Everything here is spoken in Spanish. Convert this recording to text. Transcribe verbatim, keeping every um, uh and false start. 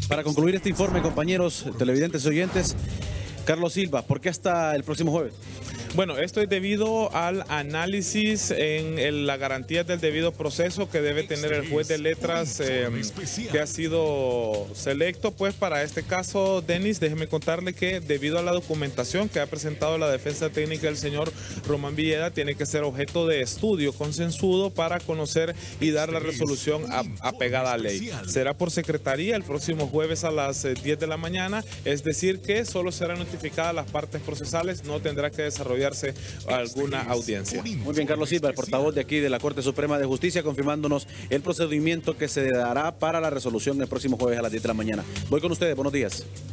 Para concluir este informe, compañeros televidentes y oyentes, Carlos Silva, ¿por qué hasta el próximo jueves? Bueno, esto es debido al análisis en el, la garantía del debido proceso que debe tener el juez de letras eh, que ha sido selecto. Pues para este caso, Denis, déjeme contarle que debido a la documentación que ha presentado la defensa técnica del señor Román Villeda, tiene que ser objeto de estudio consensuado para conocer y dar la resolución a, apegada a ley. Será por secretaría el próximo jueves a las diez de la mañana, es decir que solo serán notificadas las partes procesales, no tendrá que desarrollar alguna audiencia. Muy bien, Carlos Silva, el portavoz de aquí de la Corte Suprema de Justicia, confirmándonos el procedimiento que se dará para la resolución el próximo jueves a las diez de la mañana. Voy con ustedes, buenos días.